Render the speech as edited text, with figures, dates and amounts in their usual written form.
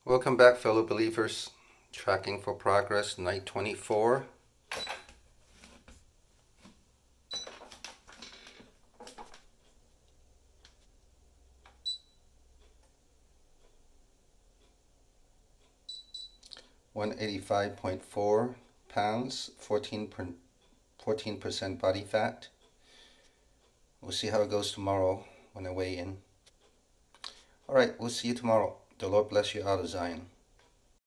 Welcome back, fellow believers. Tracking for progress, night 24. £185.4, 14% body fat. We'll see how it goes tomorrow when I weigh in. Alright, we'll see you tomorrow. The Lord bless you out of Zion.